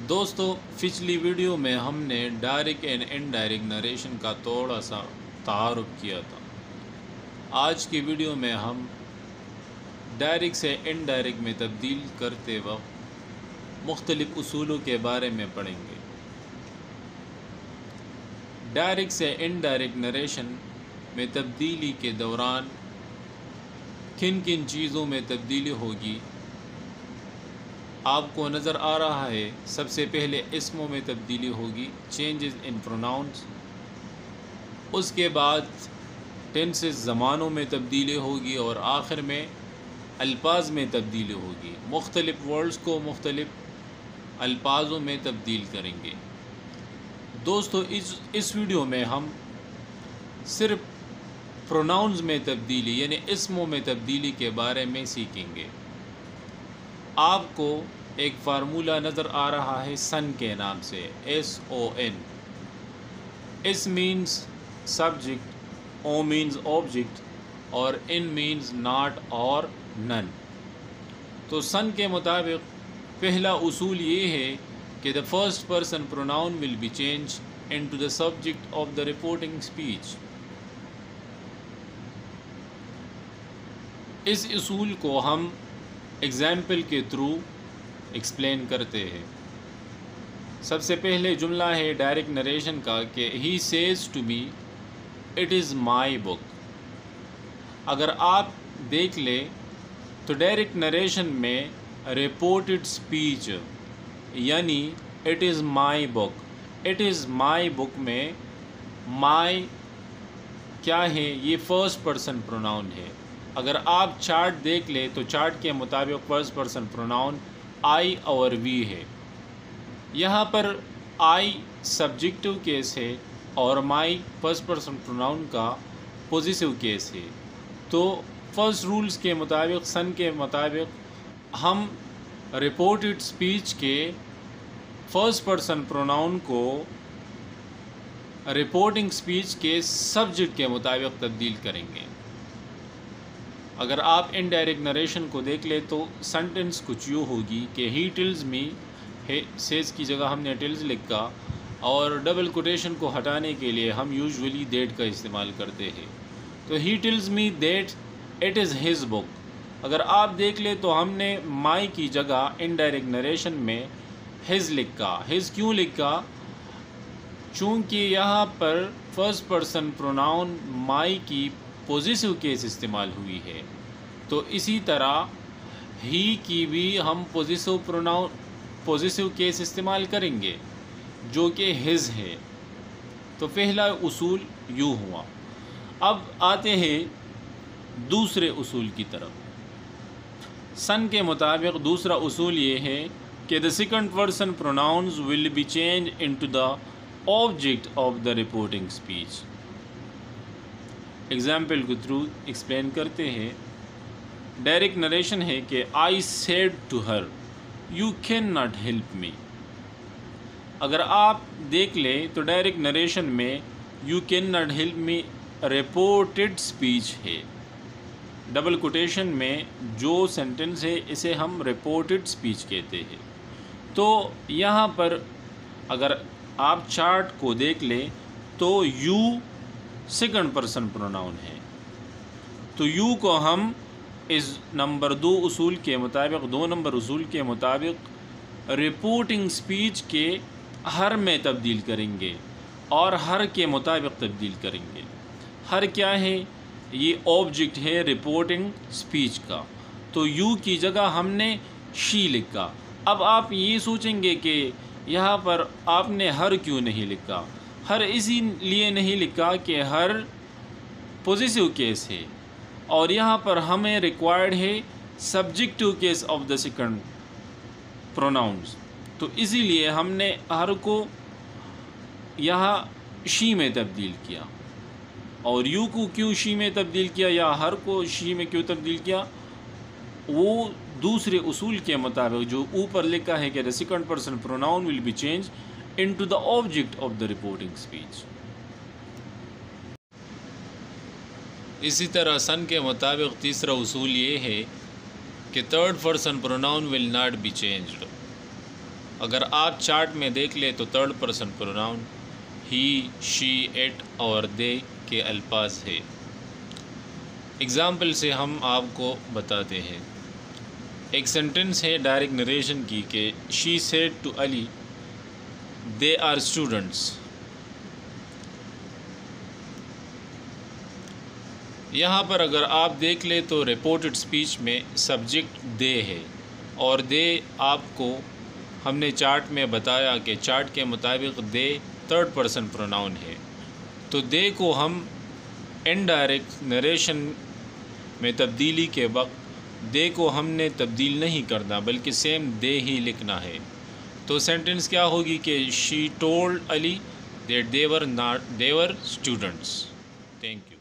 دوستو پچھلی ویڈیو میں ہم نے ڈائریکٹ اینڈ انڈائریکٹ نریشن کا تھوڑا سا تعارف کیا تھا۔ آج کی ویڈیو میں ہم ڈائریکٹ سے انڈائریکٹ میں تبدیل کرتے وقت مختلف اصولوں کے بارے میں پڑھیں گے۔ ڈائریکٹ سے انڈائریکٹ نریشن میں تبدیلی کے دوران کن کن چیزوں میں تبدیلی ہوگی آپ کو نظر آ رہا ہے۔ سب سے پہلے اسموں میں تبدیلی ہوگی، چینجز ان پروناؤنس۔ اس کے بعد ٹینسز، زمانوں میں تبدیلی ہوگی، اور آخر میں الفاظ میں تبدیلی ہوگی۔ مختلف ورڈز کو مختلف الفاظوں میں تبدیل کریں گے۔ دوستو اس ویڈیو میں ہم صرف پروناؤنز میں تبدیلی یعنی اسموں میں تبدیلی کے بارے میں سیکھیں گے۔ آپ کو ایک فارمولہ نظر آ رہا ہے سن کے نام سے، SON۔ S means subject, O means object, اور ان مینز ناٹ اور نن۔ تو سن کے مطابق پہلا اصول یہ ہے کہ the first person pronoun will be changed into the subject of the reporting speech۔ اس اصول کو ہم ایگزامپل کے تھرو ایکسپلین کرتے ہیں۔ سب سے پہلے جملہ ہے ڈائریکٹ نریشن کا کہ he says to me it is my book۔ اگر آپ دیکھ لیں تو ڈائریکٹ نریشن میں رپورٹڈ سپیچ یعنی it is my book، it is my book میں my کیا ہے؟ یہ فرسٹ پرسن پروناؤن ہے۔ اگر آپ چارٹ دیکھ لیں تو چارٹ کے مطابق فرسٹ پرسن پروناؤن I اور we ہے۔ یہاں پر I سبجیکٹو کیس ہے اور my فرسٹ پرسن پروناؤن کا پوزیسیو کیس ہے۔ تو فرسٹ رولز کے مطابق، سن کے مطابق، ہم رپورٹڈ سپیچ کے فرسٹ پرسن پروناؤن کو رپورٹنگ سپیچ کے سبجیکٹ کے مطابق تبدیل کریں گے۔ اگر آپ انڈائریکٹ نریشن کو دیکھ لیں تو سنٹنس کچھ یوں ہوگی کہ ہی ٹیلز می، سیز کی جگہ ہم نے ٹیلز لکھا، اور ڈبل کوٹیشن کو ہٹانے کے لیے ہم یوزولی دیٹ کا استعمال کرتے ہیں۔ تو he tells me that it is his book. اگر آپ دیکھ لیں تو ہم نے مائی کی جگہ انڈائریکٹ نریشن میں ہز لکھا۔ ہز کیوں لکھا؟ چونکہ یہاں پر فرسٹ پرسن پروناؤن مائی کی پوزیسیو کیس استعمال ہوئی ہے، تو اسی طرح ہی کی بھی ہم پوزیسیو کیس استعمال کریں گے جو کہ ہز ہے۔ تو پہلا اصول یوں ہوا۔ اب آتے ہیں دوسرے اصول کی طرف۔ سن کے مطابق دوسرا اصول یہ ہے کہ the second person pronouns will be changed into the object of the reporting speech۔ Example کے تھرو ایکسپلین کرتے ہیں۔ ڈائریکٹ نریشن ہے کہ I said to her you cannot help me۔ اگر آپ دیکھ لیں تو ڈائریکٹ نریشن میں you cannot help me reported speech ہے۔ ڈبل کوٹیشن میں جو سینٹنس ہے اسے ہم رپورٹڈ سپیچ کہتے ہیں۔ تو یہاں پر اگر آپ چارٹ کو دیکھ لیں تو you سیکنڈ پرسن پروناؤن ہے، تو یو کو ہم اس نمبر 2 اصول کے مطابق، 2 نمبر اصول کے مطابق رپورٹنگ سپیچ کے ہر میں تبدیل کریں گے، اور ہر کے مطابق تبدیل کریں گے۔ ہر کیا ہے؟ یہ آبجیکٹ ہے رپورٹنگ سپیچ کا، تو یو کی جگہ ہم نے شی لکھا۔ اب آپ یہ سوچیں گے کہ یہاں پر آپ نے ہر کیوں نہیں لکھا؟ ہر اسی لیے نہیں لکھا کہ ہر پوزیسیو کیس ہے، اور یہاں پر ہمیں ریکوائرڈ ہے subjective case of the second pronouns, تو اسی لیے ہم نے ہر کو یہاں شی میں تبدیل کیا۔ اور یو کو کیوں شی میں تبدیل کیا یا ہر کو شی میں کیوں تبدیل کیا؟ وہ دوسرے اصول کے مطابق جو اوپر لکھا ہے کہ the second person pronoun will be changed into the object of the reporting speech۔ اسی طرح سن کے مطابق تیسرا اصول یہ ہے کہ third person pronoun will not be changed۔ اگر آپ چارٹ میں دیکھ لیں تو third person pronoun he, she, it اور دے کے الفاظ ہے۔ اگزامپل سے ہم آپ کو بتاتے ہیں۔ ایک سینٹنس ہے ڈائریکٹ نریشن کی کہ she said to Ali they are students. یہاں پر اگر آپ دیکھ لیں تو رپورٹڈ اسپیچ میں سبجیکٹ دے ہے، اور دے آپ کو ہم نے چارٹ میں بتایا کہ چارٹ کے مطابق دے تھرڈ پرسن پروناؤن ہے، تو دے کو ہم انڈائریکٹ نریشن میں تبدیلی کے وقت دے کو ہم نے تبدیل نہیں کرنا بلکہ سیم دے ہی لکھنا ہے۔ تو سینٹنس کیا ہوگی کہ she told Ali that they were students. Thank you.